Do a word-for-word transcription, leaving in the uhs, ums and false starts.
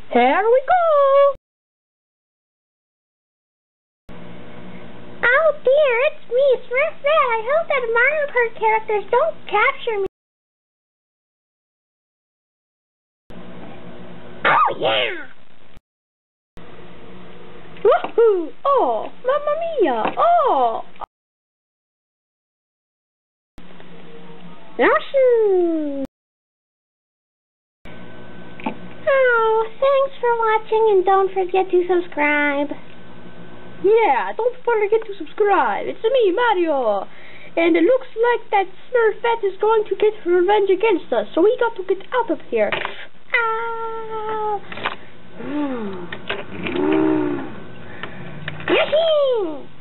Here we go! Oh dear, it's me, Smurfette. I hope that Mario Kart characters don't capture me. Oh yeah! Woohoo! Oh, mamma mia! Oh! Yahoo! Oh, thanks for watching and don't forget to subscribe. Yeah, don't forget to subscribe. It's me, Mario. And it looks like that Smurfette is going to get revenge against us, so we got to get out of here. Ow! Yahoo!